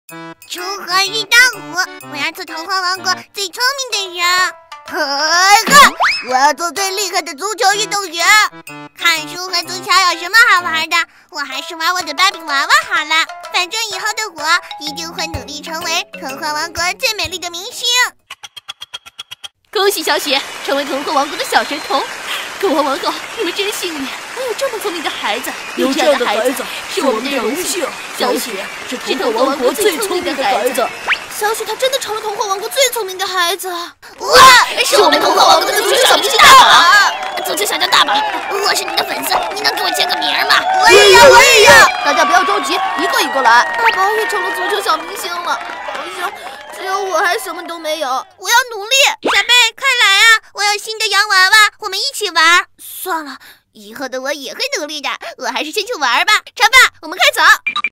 锄禾日当午，我要做童话王国最聪明的人。我要做最厉害的足球运动员。看书和足球有什么好玩的？我还是玩我的芭比娃娃好了。反正以后的我一定会努力成为童话王国最美丽的明星。 恭喜小雪成为童话王国的小神童！狗王王后，你们真幸运，能有这么聪明的孩子。 有这样的孩子是我们的荣幸。 小雪是童话王国最聪明的孩子。 小雪她真的成了童话王国最聪明的孩子。 哇， 是我们童话王国的足球小明星大宝！足球小将大宝，我是你的粉丝，你能给我签个名吗？ 我也要，我也要！ 大家不要着急，一个一个来。大宝也成了足球小明星了，好像只有我还什么都没有。 我要努力！小贝，快来啊！我有新的洋娃娃，我们一起玩。 算了，以后的我也会努力的，我还是先去玩吧。长爸，我们快走。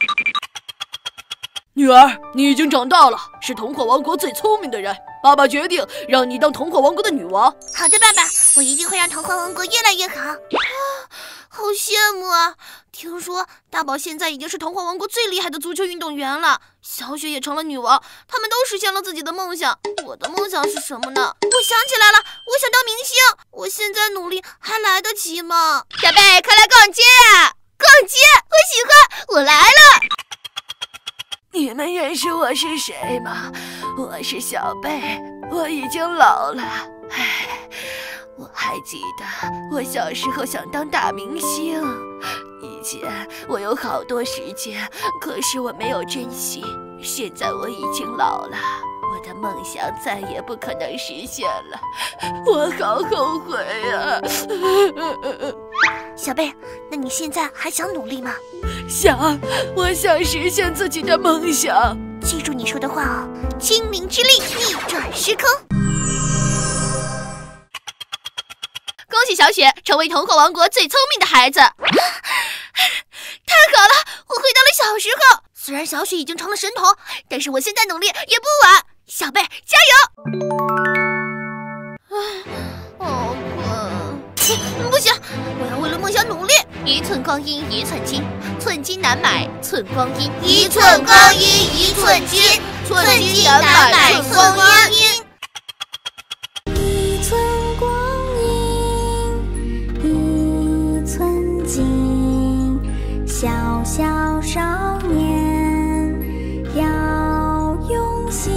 女儿，你已经长大了，是童话王国最聪明的人。爸爸决定让你当童话王国的女王。 好的，爸爸，我一定会让童话王国越来越好。 好羡慕啊！听说大宝现在已经是童话王国最厉害的足球运动员了，小雪也成了女王，他们都实现了自己的梦想。我的梦想是什么呢？我想起来了，我想当明星。我现在努力还来得及吗？ 小贝，快来逛街啊！ 逛街，我喜欢，我来了。 你们认识我是谁吗？我是小贝，我已经老了。唉，我还记得我小时候想当大明星，以前我有好多时间，可是我没有珍惜。现在我已经老了，我的梦想再也不可能实现了，我好后悔啊！ 小贝，那你现在还想努力吗？ 想，我想实现自己的梦想。 记住你说的话哦，精灵之力逆转时空。 恭喜小雪成为童话王国最聪明的孩子！太好了，我回到了小时候。虽然小雪已经成了神童，但是我现在努力也不晚。小贝，加油！好困，不行，我要为了梦想努力。一寸光阴一寸金，寸金难买寸光阴。 一寸光阴一寸金，寸金难买寸光阴。 一寸光阴一寸金，小小少年要用心。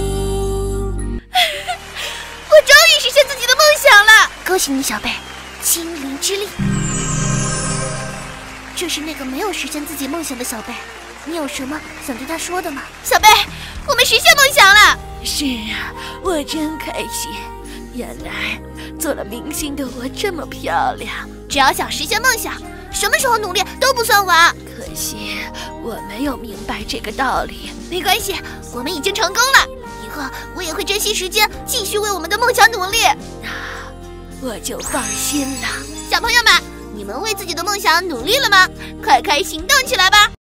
我终于实现自己的梦想了！ 恭喜你，小贝，精灵之力。这是那个没有实现自己梦想的小贝，你有什么想对他说的吗？ 小贝，我们实现梦想了！ 是啊，我真开心。原来做了明星的我这么漂亮。 只要想实现梦想，什么时候努力都不算晚。 可惜我没有明白这个道理。 没关系，我们已经成功了。以后我也会珍惜时间，继续为我们的梦想努力。 那我就放心了。 小朋友们，你们为自己的梦想努力了吗？快快行动起来吧！